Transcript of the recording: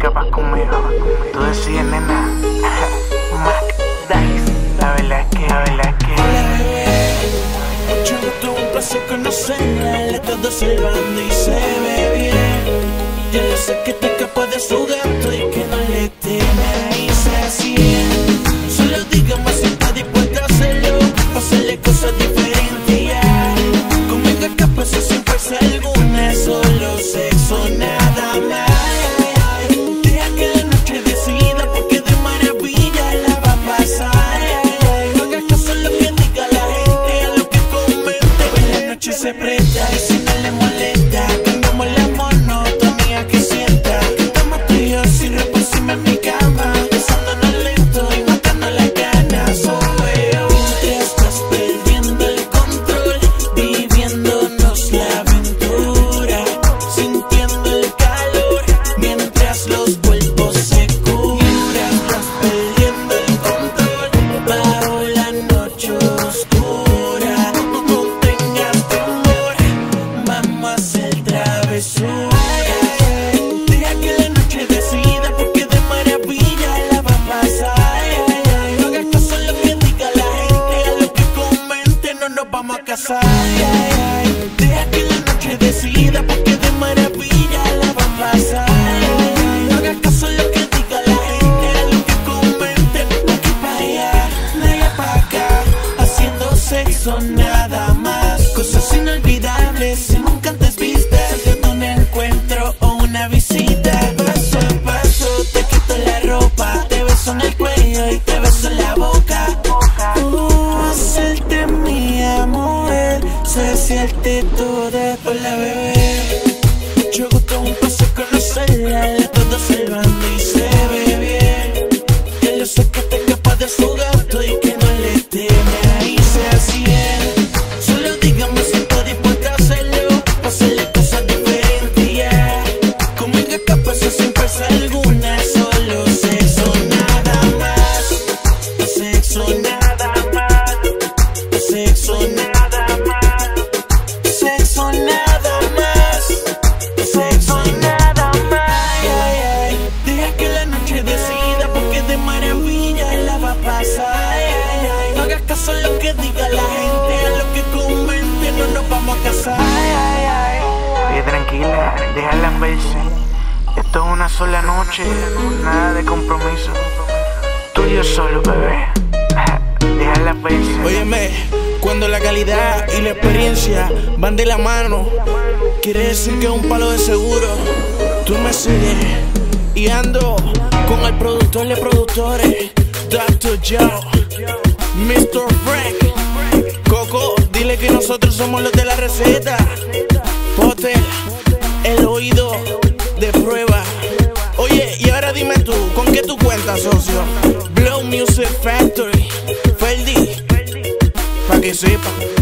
escapas conmigo. Tú decides, nena. Mac Dice. La verdad es que Hola bebé, mucho gusto, un placer conocerla. Le todo salvando y se ve bien. Yo lo sé que te escapas de su gato y que no le teme a irse así. Solo dígame si está dispuesta a hacerlo, a hacerle cosas diferentes ya. Conmigo escapas sin fuerza alguna, solo sexo, nada más. Deja que la noche decida, porque de maravilla la va a pasar. No hagas caso a lo que diga la gente, a lo que comente. Pues la noche se presta y si no le molesta, cambiamos la monotonía que sienta. Estamos tú y yo sin ropa encima en mi cama, besándonos lento y matando las ganas. Mientras estás perdiendo el control, viviéndonos la aventura, sintiendo el calor, mientras los cuerpos se curan. Estás perdiendo el control bajo la noche oscura. No tengas temor, vamos a hacer travesura. Deja que la noche decida, porque de maravilla la va a pasar. No hagas caso a lo que diga la gente, a lo que comente, no nos vamos a casar. Deja que la noche decida, porque de maravilla la va a pasar. No hagas caso a lo que diga la gente, a lo que comente, de aquí para allá, de allá para acá, haciendo sexo nada más. Cosas inolvidables y nunca antes vistas, de un encuentro o una visita. Paso a paso te quito la ropa, te beso en el cuello y te beso en la boca. Hacerte mía, mujer, saciarte toda por la bebé. Mucho gusto, un placer conocerla, le todo salvando y se ve bien. Ya lo sé que te escapas de su gato y que no le teme a irse así. Solo dígame si está dispuesta a hacerlo, a hacerle cosas diferentes ya. Conmigo escapas sin fuerza alguna, solo sexo nada más. Sexo nada más. Sexo nada más. Sexo nada más. Sexo nada más. Deja que la noche decida, porque de maravilla la va a pasar. No hagas caso a lo que diga la gente, a lo que comente, no nos vamos a casar. Oye, tranquila, déjala verse. Esto es una sola noche, nada de compromiso. Tú y yo solo, bebé. Déjala verse. Óyeme, cuando la calidad y la experiencia van de la mano, quiere decir que es un palo de seguro. Tú me sigues y ando con el productor de productores, Dr. Joe, Mr. Frank, Coco, dile que nosotros somos los de la receta. Potter, el oído de prueba. Oye, y ahora dime tú, ¿con qué tú cuentas, socio? Blow Music Factory, Ferdi, pa' que sepa.